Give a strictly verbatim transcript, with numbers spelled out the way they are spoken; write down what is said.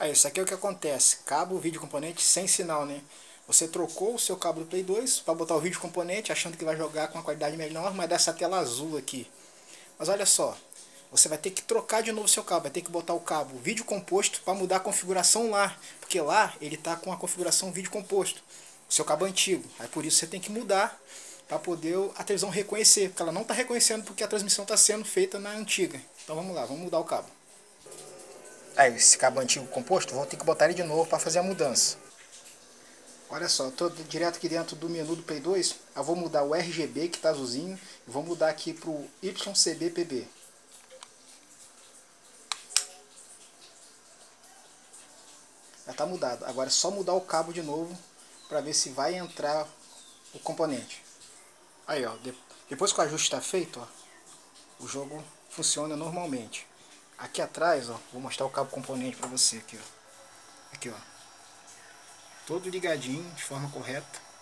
Aí, isso aqui é o que acontece. Cabo, vídeo componente sem sinal, né? Você trocou o seu cabo do Play dois para botar o vídeo componente, achando que vai jogar com uma qualidade melhor, mas dá essa tela azul aqui. Mas olha só, você vai ter que trocar de novo o seu cabo, vai ter que botar o cabo vídeo composto para mudar a configuração lá, porque lá ele está com a configuração vídeo composto, o seu cabo antigo. Aí por isso você tem que mudar para poder a televisão reconhecer, porque ela não está reconhecendo porque a transmissão está sendo feita na antiga. Então vamos lá, vamos mudar o cabo. Aí esse cabo antigo composto, vou ter que botar ele de novo para fazer a mudança. Olha só, estou direto aqui dentro do menu do Play dois, eu vou mudar o R G B que está azulzinho, e vou mudar aqui para o Y C B P B. Já está mudado, agora é só mudar o cabo de novo para ver se vai entrar o componente. Aí ó, depois que o ajuste está feito, ó, o jogo funciona normalmente. Aqui atrás, ó, vou mostrar o cabo componente para você aqui, ó. Aqui, ó. Todo ligadinho de forma correta.